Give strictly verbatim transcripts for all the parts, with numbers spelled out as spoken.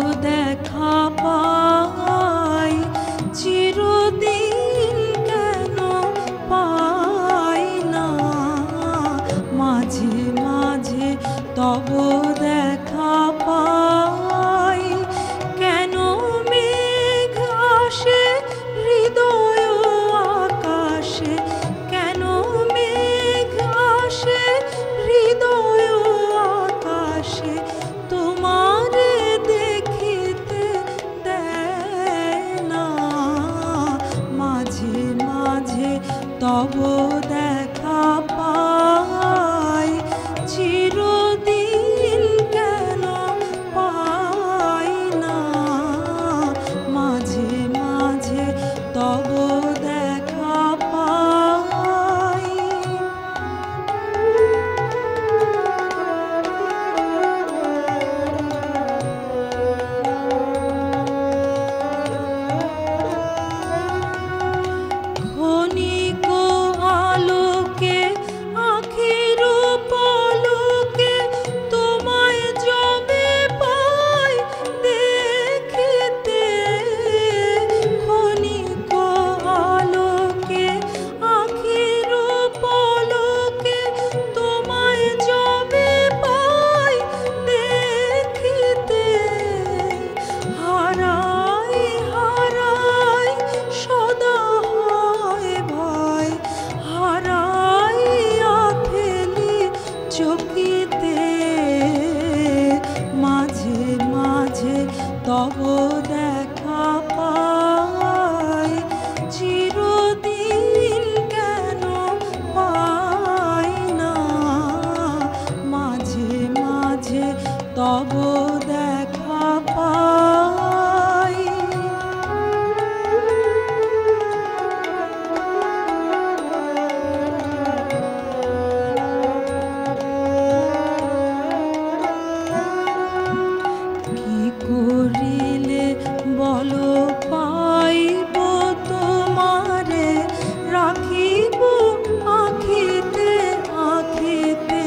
দেখা পাই, চিরদিন কেন পাই না, মাঝে মাঝে তব দেখা পাই। কেন মেঘ আসে হৃদয় আকাশে, কেন মেঘ আসে হৃদয় আকাশে, তোমারে দেখিতে দেয় না, মাঝে মাঝে তব দেখা পাই, চিরদিন কেন পাই না, মাঝে মাঝে তব দেখা পাই। ক্ষণিক আলোকে আখির পলকে তোমায় যবে পাই দেখিতে, ক্ষণিক আলোকে আখির পলকে তোমায় যবে পাই দেখিতে, হারাই হারাই সদা হয় ভয়, হারাইয়া ফেলি চকিতে, মাঝে মাঝে তব দেখা পাই, চিরদিন কেন পাই না, মাঝে মাঝে তব দেখা পাই। কি করিলে বলো পাইব তোমারে, রাখিব আখিতে আখিতে,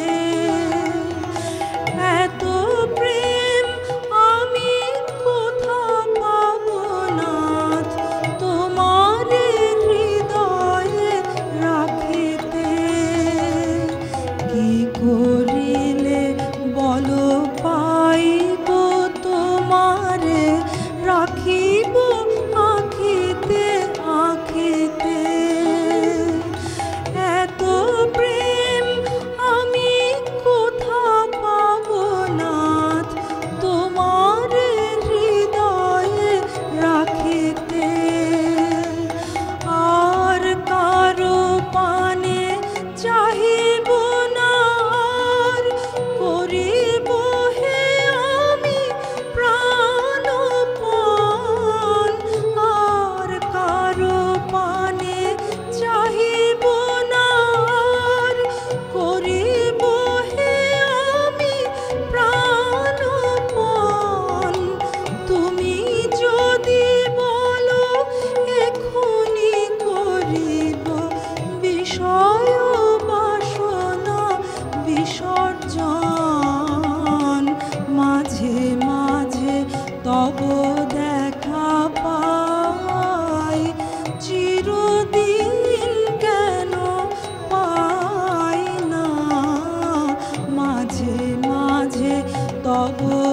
এত প্রেম আমি কোথা পাব নাথ, তোমারে হৃদয়ে রাখিতে। কি করিলে বলো পাইব তোমারে, রাখিব আখিতে আখিতে, এত প্রেম আমি কোথা পাব নাথ, তোমারে হৃদয়ে রাখিতে। আর কারো পানে চাহিব না, আর করিব হে আমি প্রাণপণ, আর কারো পানে চাহিব না, আর করিব হে আমি প্রাণপণ। তুমি যদি বলো এখনি করিব বিষয় বাসনা বিসর্জন, মাঝে মাঝে তব দেখা পাই, চিরদিন কেন পাই না, মাঝে মাঝে তব